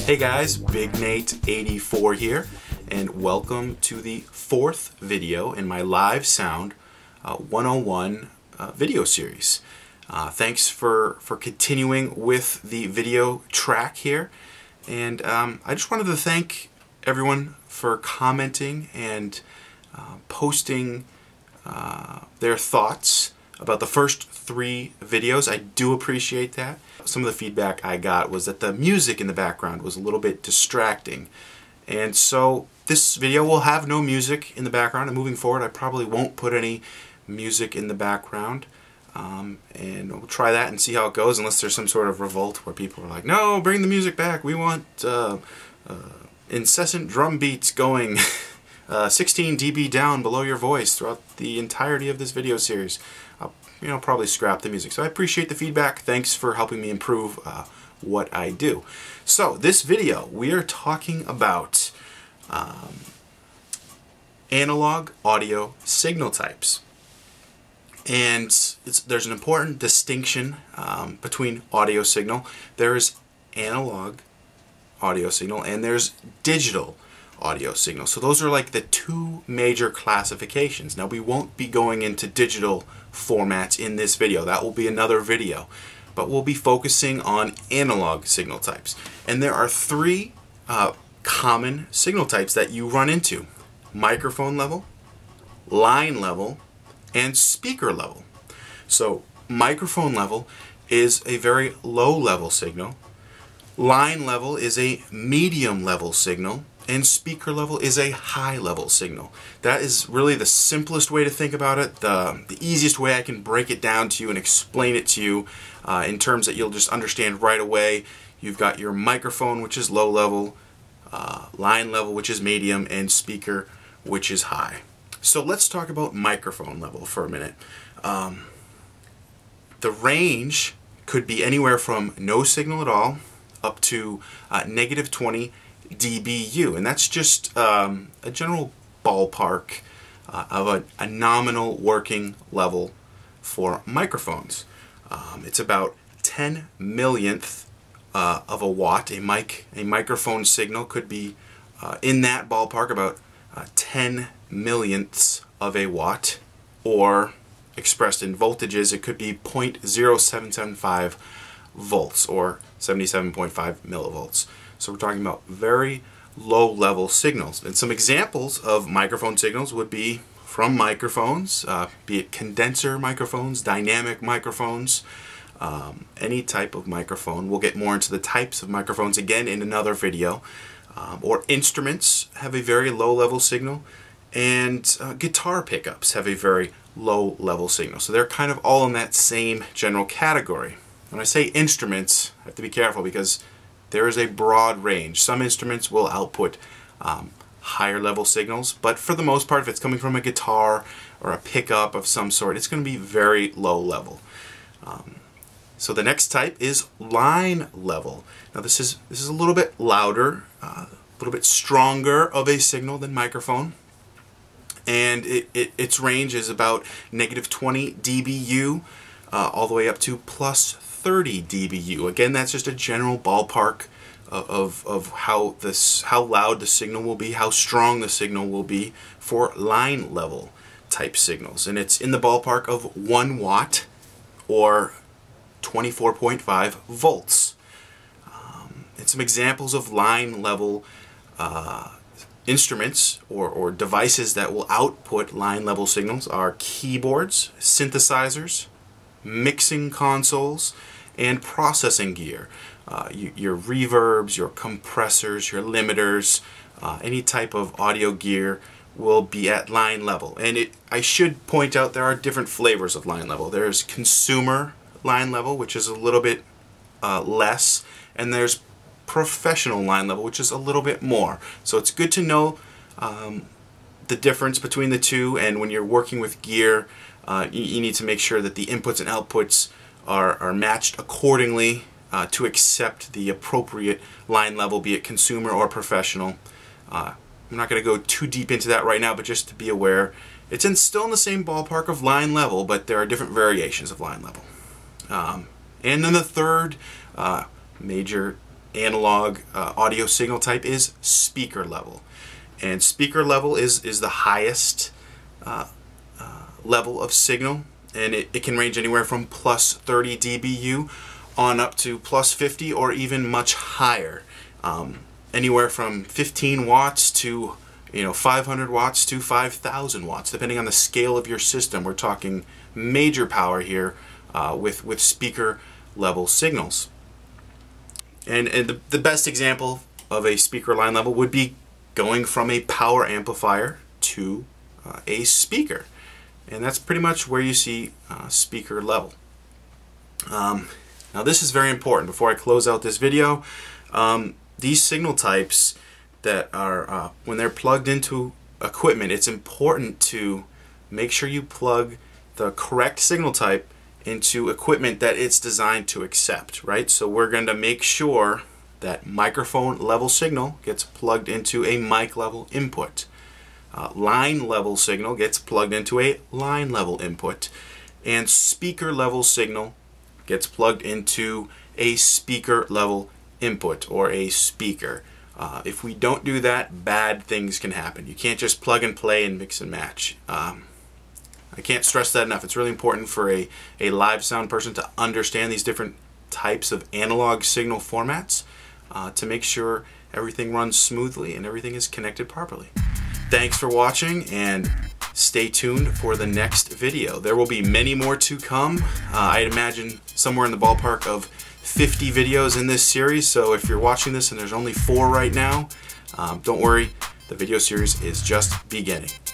Hey guys, Big Nate 84 here, and welcome to the fourth video in my Live Sound 101 video series. Thanks for continuing with the video track here, and I just wanted to thank everyone for commenting and posting their thoughts about the first three videos. I do appreciate that. Some of the feedback I got was that the music in the background was a little bit distracting. And so this video will have no music in the background, and moving forward I probably won't put any music in the background. And we'll try that and see how it goes, unless there's some sort of revolt where people are like, no, bring the music back, we want incessant drum beats going 16 dB down below your voice throughout the entirety of this video series. I'll probably scrap the music. So I appreciate the feedback. Thanks for helping me improve what I do. So this video, we are talking about analog audio signal types. And there's an important distinction between audio signal. There's analog audio signal and there's digital audio signal. So those are like the two major classifications. Now we won't be going into digital formats in this video. That will be another video. But we'll be focusing on analog signal types. And there are three common signal types that you run into: microphone level, line level, and speaker level. So microphone level is a very low level signal, line level is a medium level signal, and speaker level is a high level signal. That is really the simplest way to think about it, the easiest way I can break it down to you and explain it to you in terms that you'll just understand right away. You've got your microphone, which is low level, line level, which is medium, and speaker, which is high. So let's talk about microphone level for a minute. The range could be anywhere from no signal at all up to -20 dBu, and that's just a general ballpark of a nominal working level for microphones. It's about 10 millionth of a watt. A microphone signal could be in that ballpark, about 10 millionths of a watt, or expressed in voltages, it could be 0.0775 volts or 77.5 millivolts. So we're talking about very low level signals. And some examples of microphone signals would be from microphones, be it condenser microphones, dynamic microphones, any type of microphone. We'll get more into the types of microphones again in another video. Or instruments have a very low level signal, and guitar pickups have a very low level signal. So they're kind of all in that same general category. When I say instruments, I have to be careful because there is a broad range. Some instruments will output higher level signals, but for the most part, if it's coming from a guitar or a pickup of some sort, it's going to be very low level. So the next type is line level. Now this is a little bit louder, a little bit stronger of a signal than microphone, and its range is about -20 dBu all the way up to +30 dBu. Again, that's just a general ballpark of how loud the signal will be, how strong the signal will be for line level type signals. And it's in the ballpark of 1 watt or 24.5 volts. And some examples of line level instruments or devices that will output line level signals are keyboards, synthesizers, mixing consoles, and processing gear. Your reverbs, your compressors, your limiters, any type of audio gear will be at line level. And I should point out there are different flavors of line level. There's consumer line level, which is a little bit less, and there's professional line level, which is a little bit more. So it's good to know the difference between the two, and when you're working with gear, you need to make sure that the inputs and outputs are matched accordingly to accept the appropriate line level, be it consumer or professional. I'm not going to go too deep into that right now, but just to be aware, it's still in the same ballpark of line level, but there are different variations of line level. And then the third major analog audio signal type is speaker level. And speaker level is the highest level of signal, and it can range anywhere from plus 30 dBu on up to plus 50 or even much higher. Anywhere from 15 watts to 500 watts to 5,000 watts, depending on the scale of your system. We're talking major power here with speaker level signals. And the best example of a speaker line level would be going from a power amplifier to a speaker. And that's pretty much where you see speaker level. Now this is very important. Before I close out this video, these signal types that are, when they're plugged into equipment, it's important to make sure you plug the correct signal type into equipment that it's designed to accept, right? So we're going to make sure that microphone level signal gets plugged into a mic level input. Line level signal gets plugged into a line level input, and speaker level signal gets plugged into a speaker level input or a speaker. If we don't do that, bad things can happen. You can't just plug and play and mix and match. I can't stress that enough. It's really important for a live sound person to understand these different types of analog signal formats to make sure everything runs smoothly and everything is connected properly. Thanks for watching, and stay tuned for the next video. There will be many more to come. I'd imagine somewhere in the ballpark of 50 videos in this series, so if you're watching this and there's only 4 right now, don't worry, the video series is just beginning.